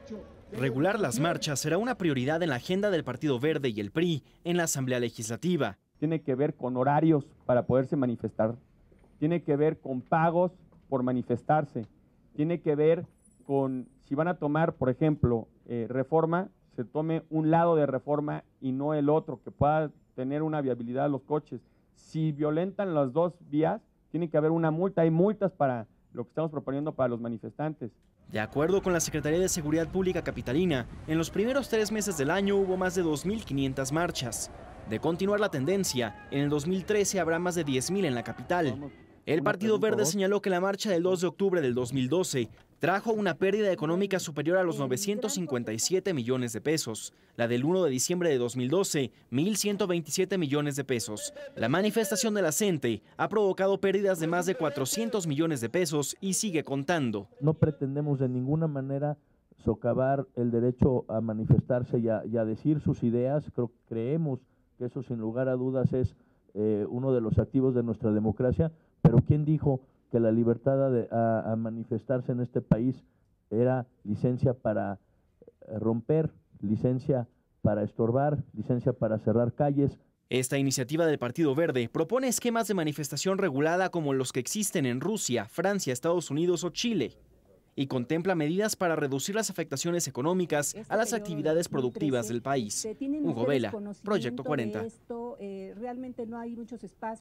Regular las marchas será una prioridad en la agenda del Partido Verde y el PRI en la Asamblea Legislativa. Tiene que ver con horarios para poderse manifestar, tiene que ver con pagos por manifestarse, tiene que ver con si van a tomar, por ejemplo, reforma, se tome un lado de reforma y no el otro, que pueda tener una viabilidad a los coches. Si violentan las dos vías, tiene que haber una multa, hay multas para lo que estamos proponiendo para los manifestantes. De acuerdo con la Secretaría de Seguridad Pública capitalina, en los primeros 3 meses del año hubo más de 2.500 marchas. De continuar la tendencia, en el 2013 habrá más de 10.000 en la capital. El Partido Verde señaló que la marcha del 2 de octubre del 2012 trajo una pérdida económica superior a los 957 millones de pesos. La del 1 de diciembre de 2012, 1.127 millones de pesos. La manifestación de la CENTE ha provocado pérdidas de más de 400 millones de pesos y sigue contando. No pretendemos de ninguna manera socavar el derecho a manifestarse y a decir sus ideas. Creemos que eso sin lugar a dudas es uno de los activos de nuestra democracia, pero ¿quién dijo que la libertad a manifestarse en este país era licencia para romper, licencia para estorbar, licencia para cerrar calles? Esta iniciativa del Partido Verde propone esquemas de manifestación regulada como los que existen en Rusia, Francia, Estados Unidos o Chile, y contempla medidas para reducir las afectaciones económicas a las actividades productivas del país. Hugo Vela, Proyecto 40. Realmente no hay muchos espacios.